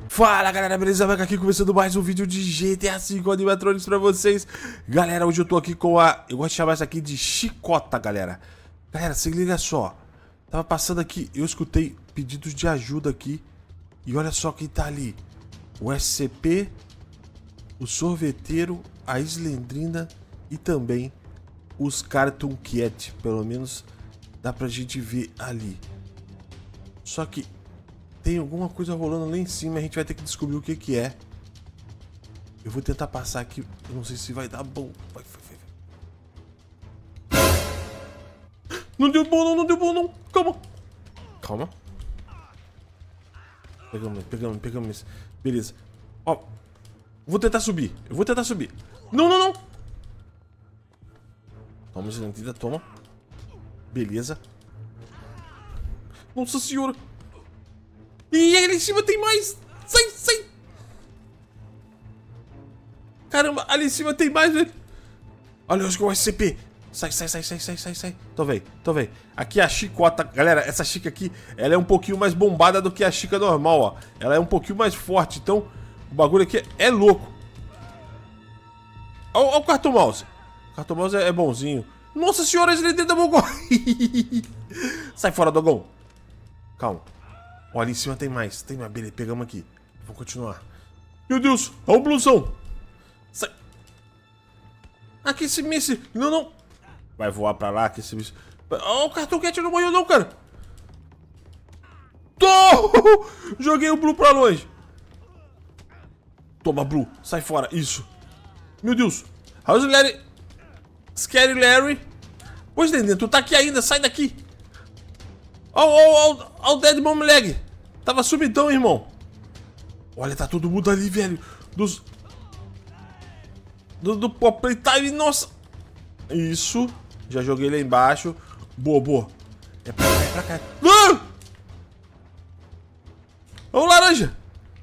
Fala galera, beleza? Vai aqui começando mais um vídeo de GTA V Animatronics pra vocês. Galera, hoje eu tô aqui com a... Eu gosto de chamar essa aqui de chicota, galera. Galera, se liga só. Tava passando aqui, eu escutei pedidos de ajuda aqui. E olha só quem tá ali. O SCP, o sorveteiro, a Slendrina e também os Cartoon Cat. Pelo menos dá pra gente ver ali. Só que tem alguma coisa rolando lá em cima, a gente vai ter que descobrir o que que é. Eu vou tentar passar aqui, eu não sei se vai dar bom. Vai. Não deu bom não, não deu bom não. Calma. Pegamos esse. Beleza. Ó, vou tentar subir, Não. Toma, Slendrina, toma. Beleza. Nossa senhora. E ali em cima tem mais! Sai! Caramba, ali em cima tem mais, velho! Olha, eu acho que é o SCP! Sai! Tô vendo. Aqui é a chicota. Galera, essa chica aqui, ela é um pouquinho mais bombada do que a chica normal, ó. Ela é um pouquinho mais forte, então o bagulho aqui é louco. Olha o Cartoon Mouse. O Cartoon Mouse é bonzinho. Nossa senhora, ele dentro da Mogol. Sai fora, Dogão. Calma. Olha, ali em cima tem mais. Beleza, pegamos aqui. Vamos continuar. Meu Deus, olha o blusão. Sai. Aqui esse míssil. Não. Vai voar pra lá, que esse míssil. Ó, o Cartoon Cat não morreu não, cara. Joguei o Blue pra longe. Toma, Blue. Sai fora. Isso. Meu Deus. How's Larry? Scary Larry. Pois, Dendê, tu tá aqui ainda. Sai daqui. Ó o Dead Mom Leg. Tava sumidão, irmão. Olha, tá todo mundo ali, velho. Do Pop Playtime, nossa. Isso. Já joguei lá embaixo. Boa. É pra cá. Ah! Ó o laranja.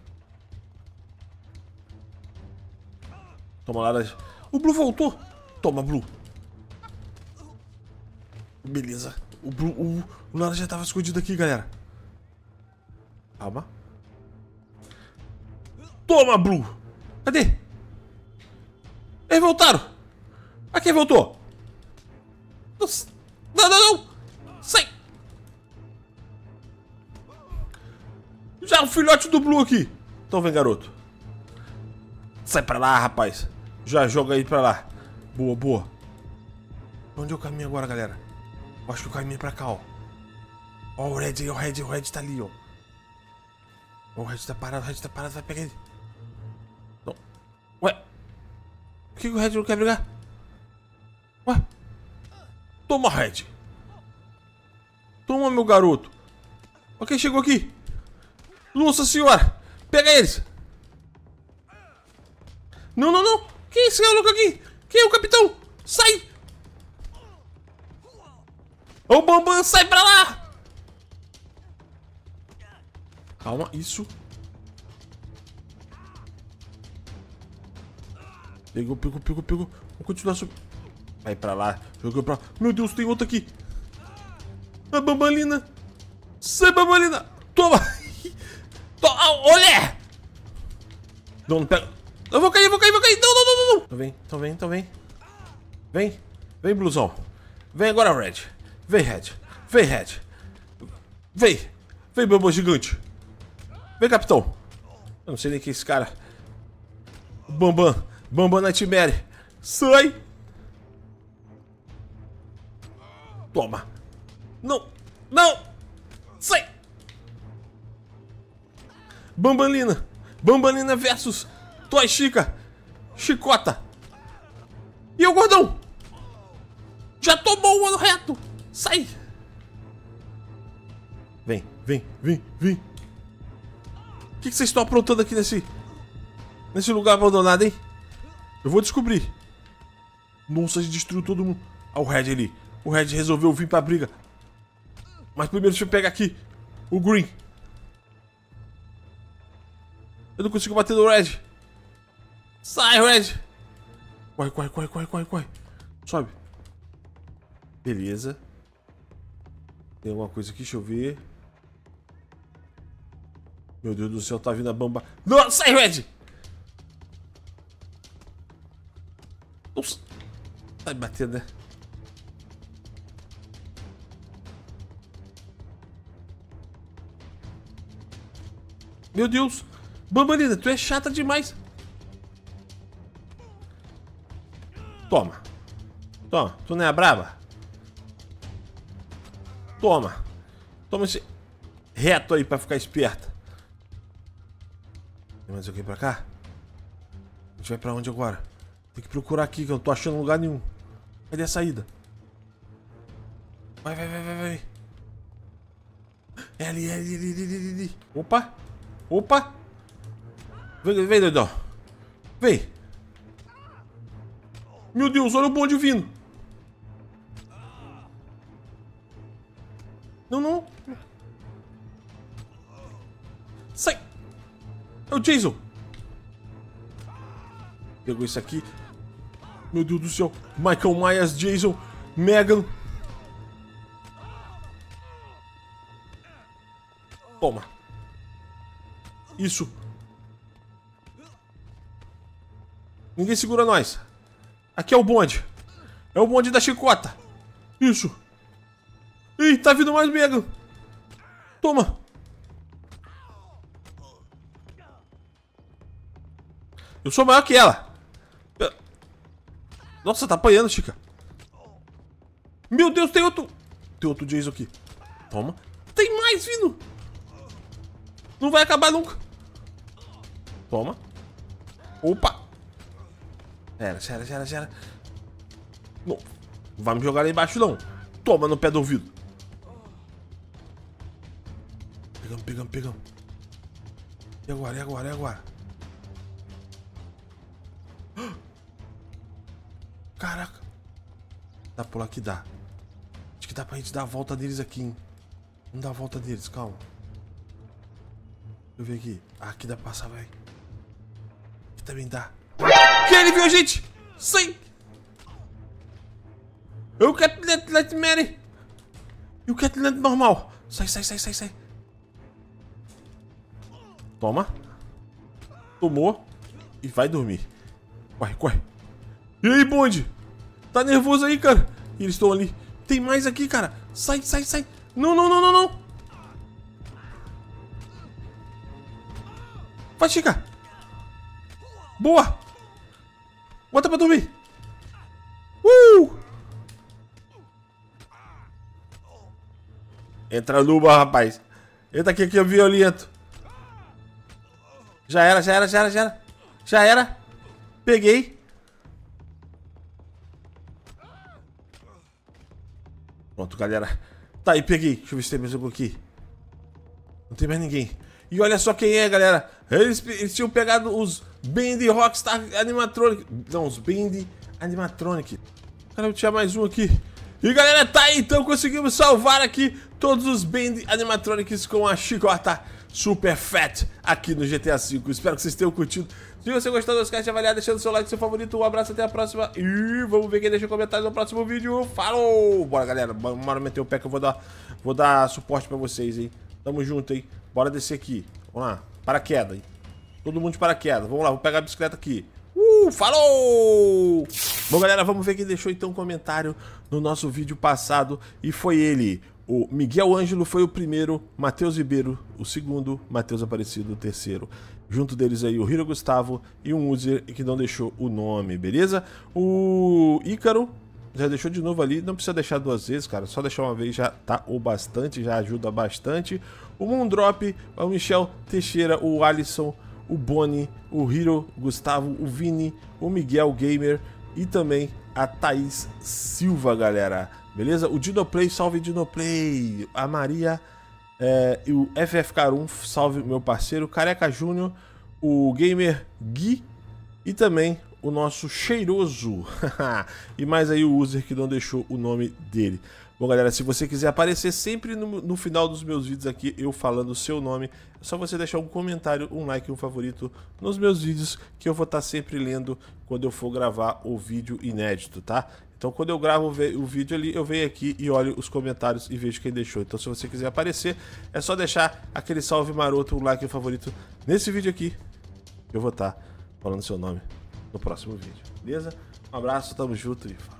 Toma, laranja. O Blue voltou. Toma, Blue. Beleza. O laranja tava escondido aqui, galera. Calma. Toma, Blue. Cadê? Eles voltaram. Aqui voltou. Não. Sai. Já o filhote do Blue aqui. Então vem, garoto. Sai pra lá, rapaz. Já joga aí pra lá. Boa. Onde eu caminho agora, galera? Acho que o caminho é pra cá, ó. Ó o Red tá ali, ó. O Red tá parado, vai pegar ele. Não. Ué? Por que o Red não quer brigar? Ué? Toma, Red. Toma, meu garoto. Ó quem chegou aqui. Nossa senhora. Pega eles. Não. Quem é esse maluco aqui? Quem é o capitão? Sai. Ô, Bambam, sai pra lá. Calma, isso. Pegou. Vou continuar subindo. Vai pra lá. Jogou pra lá. Meu Deus, tem outro aqui. A Bambalina. Sai, Bambalina. Toma. Olha. Não pega. Eu vou cair. Não. Então vem. Vem, blusão. Vem agora, Red. Vem, Red. Vem, Bambam gigante. Vem, capitão. Eu não sei nem quem é esse cara. Bambam Nightmare. Sai. Toma. Não. Sai. Bambalina versus Toy Chica. Chicota. E o gordão. Já tomou o ano reto. Sai. Vem. O que vocês estão aprontando aqui nesse lugar abandonado, hein? Eu vou descobrir. Nossa, a gente destruiu todo mundo. Olha o Red ali. O Red resolveu vir pra briga. Mas primeiro deixa eu pegar aqui o Green. Eu não consigo bater no Red. Sai, Red. Corre. Sobe. Beleza. Tem alguma coisa aqui, deixa eu ver. Meu Deus do céu, tá vindo a bamba. Nossa, sai, Red! Nossa. Tá me batendo, né? Meu Deus! Bambolina, tu é chata demais! Toma! Toma, tu não é braba? Toma! Toma esse reto aí pra ficar esperta. Tem mais alguém pra cá? A gente vai pra onde agora? Tem que procurar aqui, que eu não tô achando lugar nenhum. Cadê a saída? Vai, vai, vai, vai, vai. É ali, é ali, ali, ali, ali, ali. Opa! Opa! Vem, vem, doidão. Vem. Meu Deus, olha o bonde vindo. Não, não. Sai. É o Jason. Pegou isso aqui. Meu Deus do céu. Michael Myers, Jason, Megan. Toma. Isso. Ninguém segura nós. Aqui é o bonde. É o bonde da chicota. Isso. Ih, tá vindo mais Megan. Toma. Eu sou maior que ela. Nossa, tá apanhando, Chica. Meu Deus, tem outro. Tem outro Jason aqui. Toma. Tem mais vindo. Não vai acabar nunca. Toma. Opa. Era. Não vai me jogar lá embaixo, não. Toma no pé do ouvido. Pegamos. E agora? Caraca. Dá pra pular aqui, dá. Acho que dá pra gente dar a volta deles aqui, hein. Vamos dar a volta deles, calma. Deixa eu ver aqui. Ah, aqui dá pra passar, velho. Aqui também dá. Que ele viu a gente! Sim! Eu quero let Mary! Eu quero let normal! Sai! Toma. Tomou. E vai dormir. Corre. E aí, bonde? Tá nervoso aí, cara? E eles estão ali. Tem mais aqui, cara. Sai. Não. Vai, Chica. Boa. Bota pra dormir. Entra luba, rapaz. Entra aqui que é violento. Já era. Peguei. Pronto, galera. Tá aí, peguei. Deixa eu ver se tem mais algum aqui. Não tem mais ninguém. E olha só quem é, galera. Eles tinham pegado os Band Rockstar Animatronic. Não, os Band Animatronic. Cara, tinha mais um aqui. E galera, tá aí, então conseguimos salvar aqui todos os Band Animatronics com a chicota Super Fat aqui no GTA V. Espero que vocês tenham curtido. Se você gostou do cast, avaliar, deixando seu like, seu favorito. Um abraço, até a próxima. E vamos ver quem deixa comentários no próximo vídeo. Falou! Bora, galera. Bora meter o pé que eu vou dar suporte pra vocês, hein. Tamo junto, hein. Bora descer aqui. Vamos lá. Paraquedas, hein. Todo mundo de paraquedas. Vamos lá, vou pegar a bicicleta aqui. Falou! Bom, galera, vamos ver quem deixou então um comentário no nosso vídeo passado. E foi ele. O Miguel Ângelo foi o primeiro, Matheus Ribeiro o segundo, Matheus Aparecido o terceiro. Junto deles aí o Hiro Gustavo e um user que não deixou o nome, beleza? O Ícaro já deixou de novo ali, não precisa deixar duas vezes, cara, só deixar uma vez já tá o bastante, já ajuda bastante. O Moondrop, o Michel Teixeira, o Alisson, o Boni, o Hiro Gustavo, o Vini, o Miguel Gamer e também a Thaís Silva, galera. Beleza? O Dinoplay, salve Dinoplay. A Maria e o FFK1, salve meu parceiro. Careca Júnior, o Gamer Gui e também o nosso Cheiroso. E mais aí o user que não deixou o nome dele. Bom, galera, se você quiser aparecer sempre no final dos meus vídeos aqui, eu falando o seu nome, é só você deixar um comentário, um like, um favorito nos meus vídeos, que eu vou estar sempre lendo quando eu for gravar o vídeo inédito, tá? Então, quando eu gravo o vídeo ali, eu venho aqui e olho os comentários e vejo quem deixou. Então, se você quiser aparecer, é só deixar aquele salve maroto, um like, um favorito nesse vídeo aqui, que eu vou estar falando seu nome no próximo vídeo, beleza? Um abraço, tamo junto e fala.